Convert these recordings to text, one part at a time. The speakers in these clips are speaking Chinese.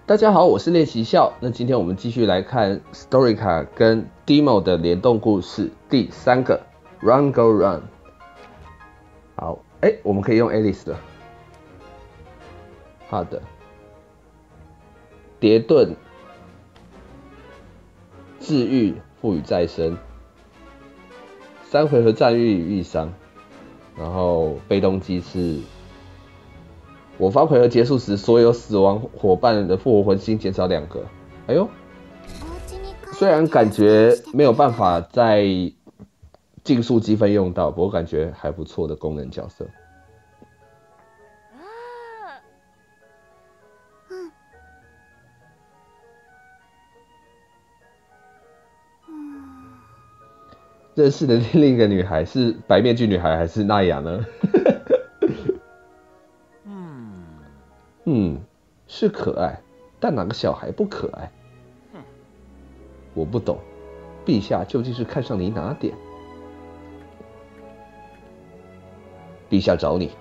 大家好，我是练习笑。那今天我们继续来看 Storica 跟 Demo 的联动故事第3个 Run Go Run。好，我们可以用 Alice 的。好的，叠盾、治愈、赋予再生，3回合战役与遇伤。然后被动技是，我方回合结束时，所有死亡伙伴的复活魂星减少2个。哎呦，虽然感觉没有办法在竞速积分用到，不过感觉还不错的功能角色。认识的另一个女孩是白面具女孩还是娜雅呢？是可爱，但哪个小孩不可爱？我不懂，陛下究竟是看上你哪点？陛下找你。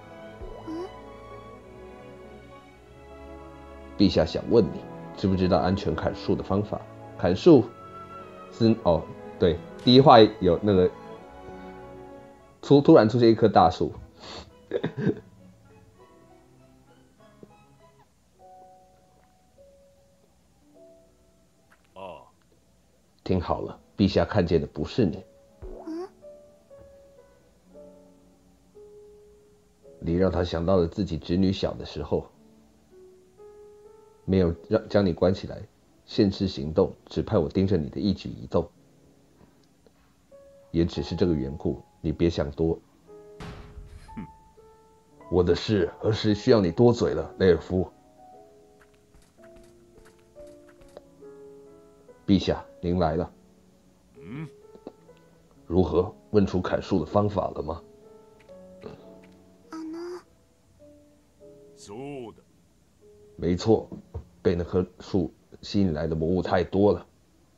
陛下想问你，知不知道安全砍树的方法？砍树是对，第一话有那个突然出现一棵大树。听好了，陛下看见的不是你。你让他想到了自己侄女小的时候，没有将你关起来，限制行动，只派我盯着你的一举一动。也只是这个缘故，你别想多。我的事何时需要你多嘴了，雷尔夫？陛下，您来了。如何？问出砍树的方法了吗？没错，被那棵树吸引来的魔物太多了，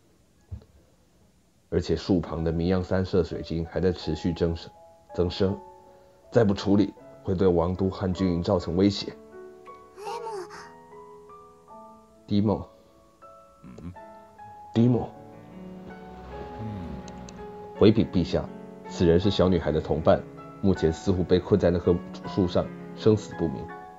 而且树旁的迷样3色水晶还在持续增生，再不处理会对王都和军营造成威胁。Demo，回禀陛下，此人是小女孩的同伴，目前似乎被困在那棵树上，生死不明。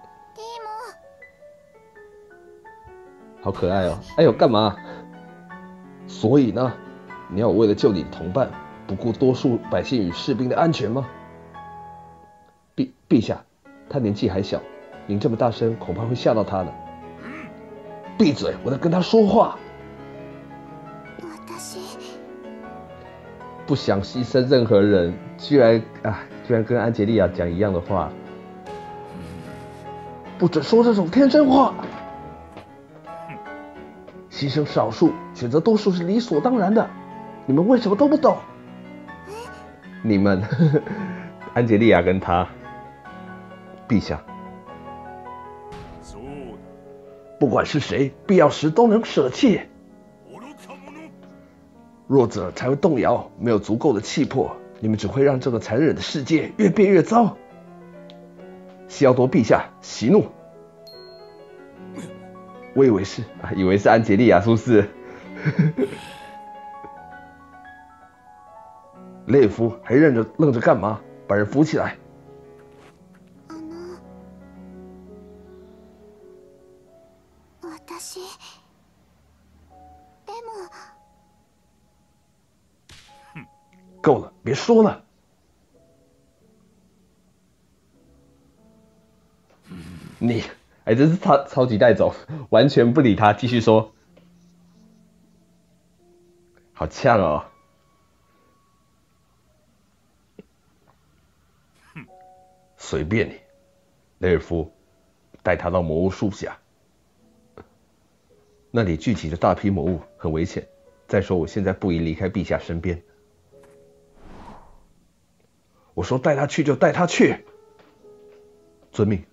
好可爱哦！哎呦，干嘛？所以呢，你要我为了救你的同伴，不顾多数百姓与士兵的安全吗？陛下，他年纪还小，您这么大声，恐怕会吓到他的。闭嘴！我在跟他说话。不想牺牲任何人，居然跟安吉丽亚讲一样的话。不准说这种天真话。牺牲少数，选择多数是理所当然的，你们为什么都不懂？你们，安吉丽亚跟他，陛下，不管是谁，必要时都能舍弃。弱者才会动摇，没有足够的气魄，你们只会让这个残忍的世界越变越糟。西奥多陛下息怒。我以为是安吉丽亚，是不是？雷尔夫还愣着干嘛？把人扶起来。够了，别说了。你。真是超级带走，完全不理他，继续说。好呛哦。随便你，雷尔夫，带他到魔物树下，那里聚集着大批魔物，很危险。再说我现在不宜离开陛下身边。我说带他去就带他去。遵命。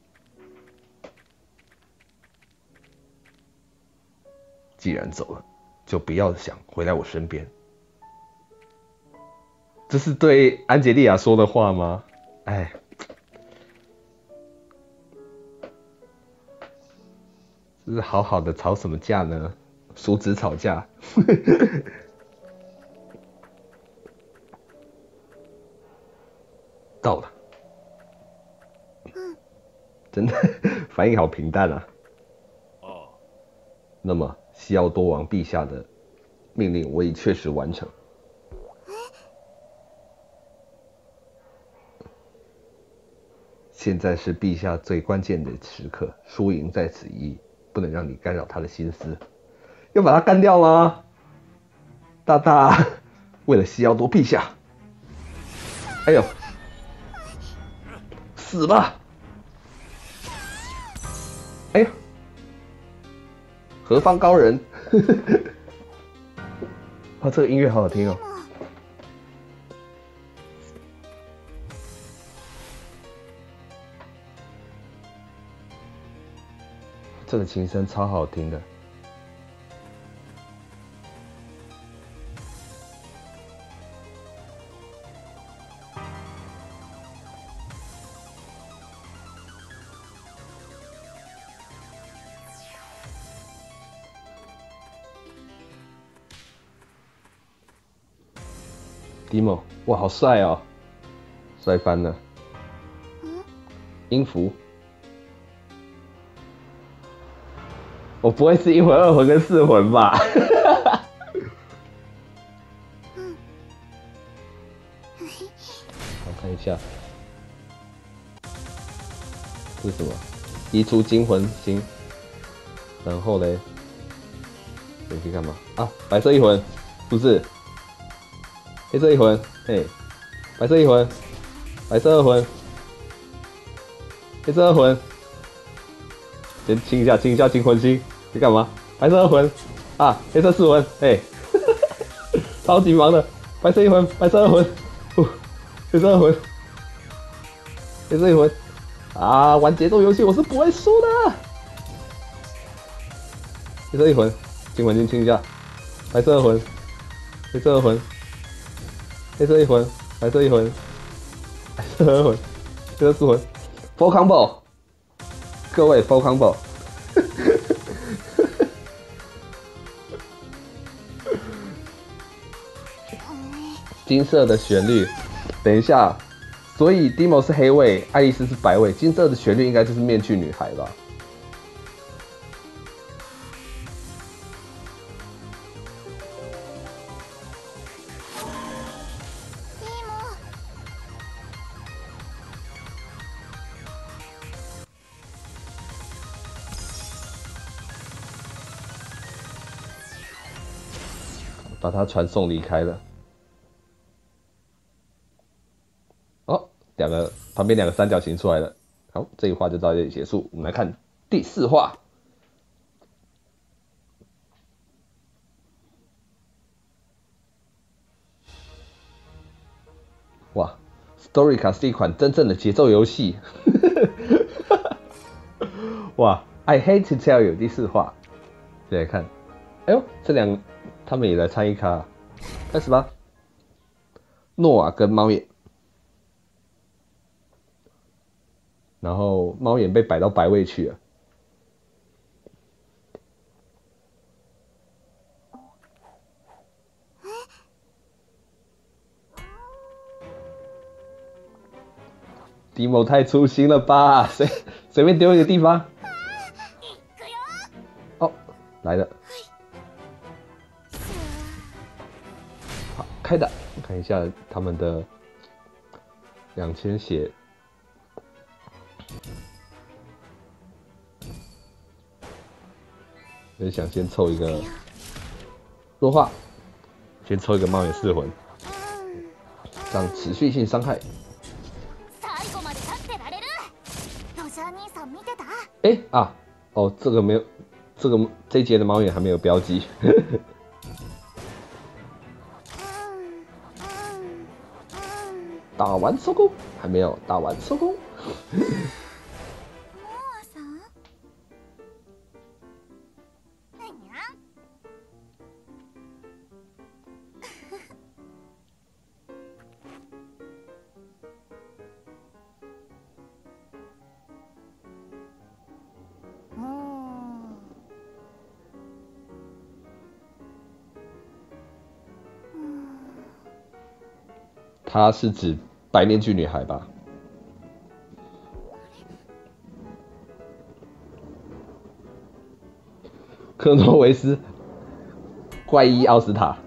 既然走了，就不要想回来我身边。这是对安吉丽亚说的话吗？ 就是好好的吵什么架呢？叔侄吵架。到了。真的反应好平淡啊。哦。那么西奥多王陛下的命令我已确实完成。现在是陛下最关键的时刻，输赢在此一役，不能让你干扰他的心思。要把他干掉吗？大大，为了西奥多陛下。哎呦，死吧！哎呦，何方高人？哇，这个音乐好好听哦。这个琴声超好听的。Demo， 哇，好帅哦，帅翻了。音符，我不会是一魂、二魂跟四魂吧？好，看一下，这是什么？移除精魂星，然后嘞，你可以干嘛啊？白色一魂，不是？黑色一魂，嘿，白色一魂，白色二魂，黑色二魂，先清一下精魂星，你干嘛？白色二魂，啊，黑色四魂，嘿，超级忙的，白色一魂，白色二魂，黑色二魂，黑色一魂，啊，玩节奏游戏我是不会输的。黑色一魂，精魂星清一下，白色二魂，黑色二魂。黑色一魂，白色一魂，白色二魂，黑色四魂 ，Full Combo， 各位 Full Combo， 金色的旋律，等一下，所以 Demo 是黑位，爱丽丝是白位，金色的旋律应该就是面具女孩吧？把他传送离开了。哦，旁边两个三角形出来了。好，这一话就到这里结束。我们来看第4话。哇 ，Storica 是一款真正的节奏游戏。哇 ，I hate to tell you 第4话，再来看。哎呦，他们也来参与卡，开始吧。诺瓦跟猫眼，然后猫眼被摆到白位去了。Demo 太粗心了吧？随便丢一个地方。哦，来了。好，开打，看一下他们的2000血。我想先凑一个弱化，先抽一个猫眼4魂，这样持续性伤害。哦，这个没有，这一节的猫眼还没有标记。打完收工，还没有打完收工。 她是指白面具女孩吧？克诺维斯，怪医奥斯塔。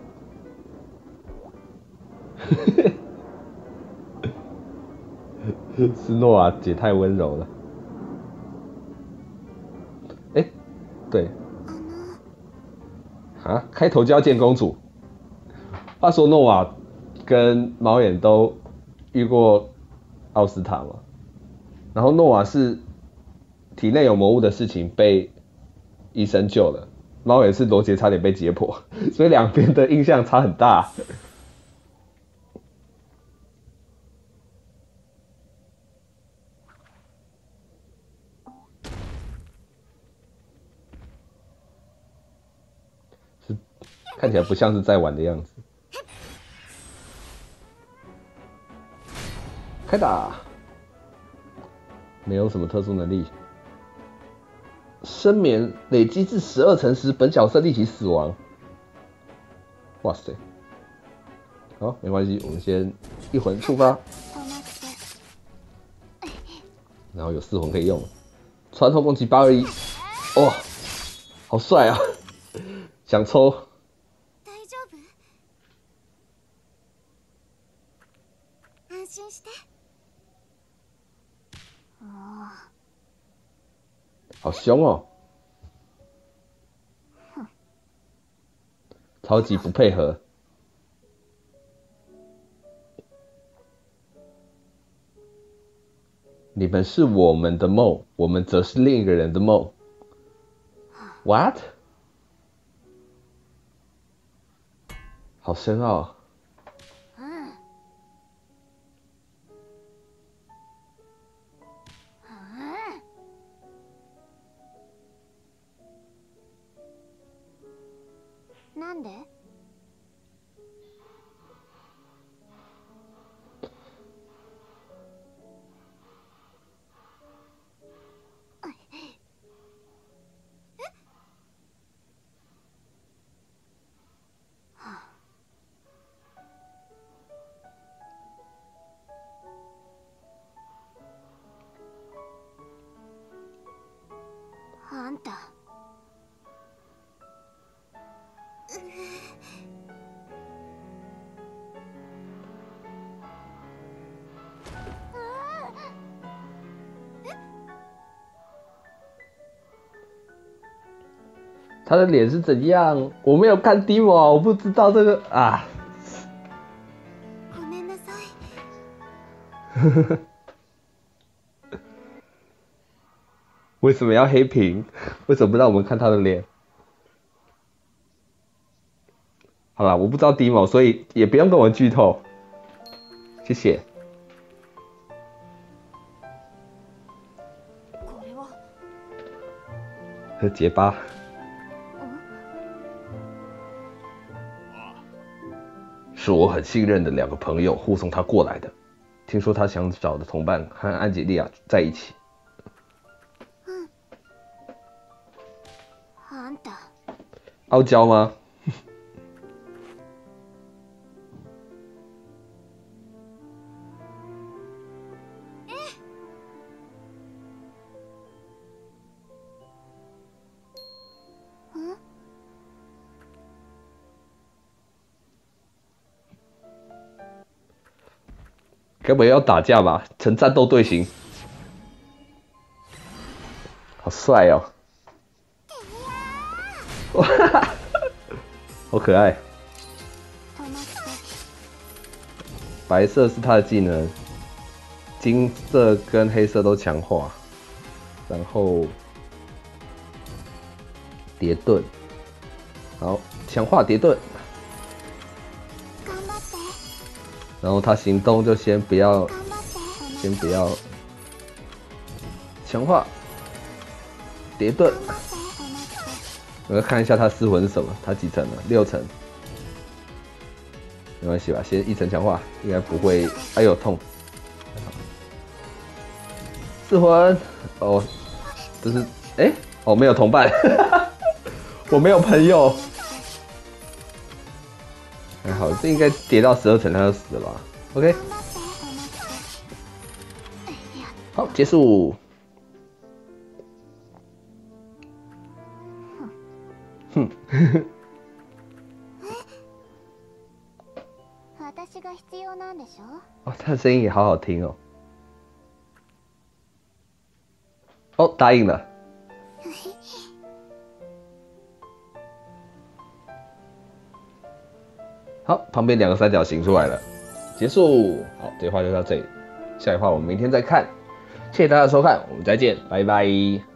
斯诺瓦姐太温柔了。哎，对。啊，开头就要见公主。话说诺瓦跟猫眼都遇过奥斯塔嘛，然后诺瓦是体内有魔物的事情被医生救了，猫眼是罗杰差点被解剖，所以两边的印象差很大。是看起来不像是在玩的样子。开打！没有什么特殊能力。深眠累积至12层时，本角色立即死亡。哇塞！好，没关系，我们先一魂触发，然后有4魂可以用。传统攻击821，哇，好帅啊！想抽。好凶哦！超级不配合。你们是我们的梦，我们则是另一个人的梦。What？ 好深奥。 なんで？あんた。 他的脸是怎样？我没有看 demo 啊，我不知道这个啊。 ごめんなさい。 为什么要黑屏？为什么不让我们看他的脸？好啦，我不知道 demo， 所以也不用跟我剧透。谢谢。和结巴。是我很信任的2个朋友护送他过来的。听说他想找的同伴和安吉丽亚在一起。 あんた。 傲娇吗？该不会要打架吧？成战斗队形，好帅哦！哇，好可爱。白色是他的技能，金色跟黑色都强化，然后叠盾，好，强化叠盾。然后他行动就先不要强化叠盾。我要看一下他4魂是什么，他几层了？6层，没关系吧，先1层强化，应该不会。哎呦痛！4魂哦，这是哦没有同伴，我没有朋友。还好，这应该叠到12层他就死了吧？ OK， 頑張ってお待ち。やっ好，结束。哼， 私が必要なんでしょ？ 哦，他的声音也好好听哦。哦，答应了。好，旁边2个三角形出来了，结束。好，这一话就到这里，下一话我们明天再看。谢谢大家的收看，我们再见，拜拜。